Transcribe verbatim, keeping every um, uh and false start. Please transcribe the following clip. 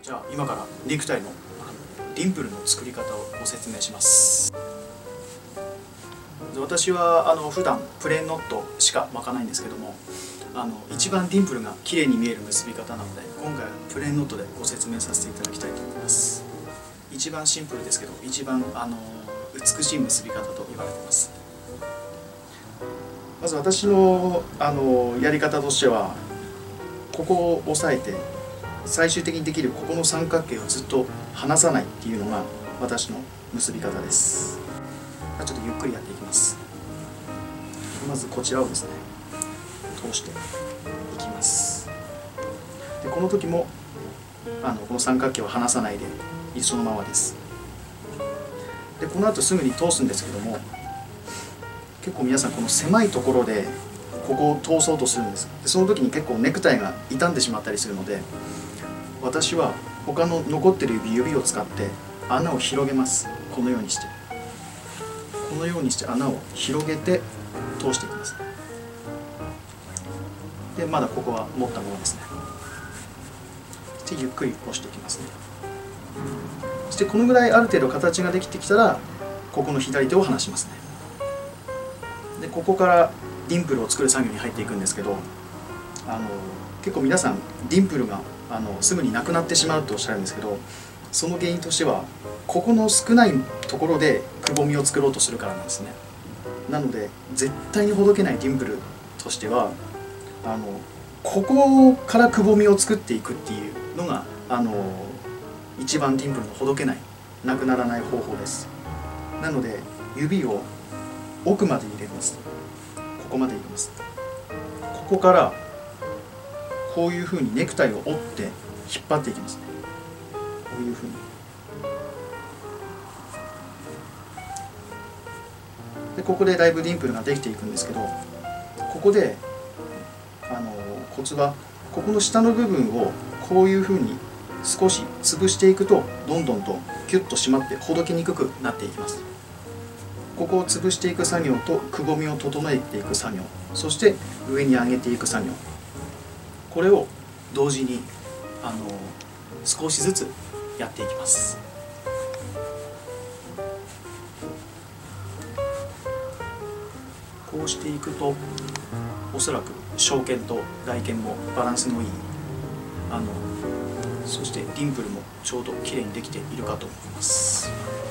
じゃあ今からネクタイのディンプルの作り方をご説明します。私はあの普段プレーンノットしか巻かないんですけども、あの一番ディンプルが綺麗に見える結び方なので、今回はプレーンノットでご説明させていただきたいと思います。一番シンプルですけど一番あの美しい結び方と言われています。まず私のあのやり方としては、ここを押さえて最終的にできるここの三角形をずっと離さないっていうのが私の結び方です。ちょっとゆっくりやっていきます。まずこちらをですね通していきます。でこの時もあのこの三角形を離さないで一緒のままです。でこの後すぐに通すんですけども、結構皆さんこの狭いところでここを通そうとするんです。でその時に結構ネクタイが傷んでしまったりするので、私は他の残ってる指指を使って穴を広げます。このようにしてこのようにして穴を広げて通していきます。でまだここは持ったままですね。そしてゆっくり押していきますね。そしてこのぐらいある程度形ができてきたら、ここの左手を離しますね。でここからディンプルを作る作業に入っていくんですけど、あの結構皆さんディンプルがあのすぐになくなってしまうとおっしゃるんですけど、その原因としてはここの少ないところでくぼみを作ろうとするからなんですね。なので絶対にほどけないディンプルとしては、あのここからくぼみを作っていくっていうのがあの一番ディンプルのほどけない、なくならない方法です。なので指を奥まで入れます。ここまで入れます。ここからこういうふうにネクタイを折って引っ張っていきますね。こういうふうに。でここでだいぶディンプルができていくんですけど、ここであのコツはここの下の部分をこういうふうに少し潰していくと、どんどんとキュッと締まってほどけにくくなっていきます。ここを潰していく作業とくぼみを整えていく作業、そして上に上げていく作業、これを同時にあの少しずつやっていきます。こうしていくとおそらく小剣と大剣もバランスのいい、あのそしてディンプルもちょうどきれいにできているかと思います。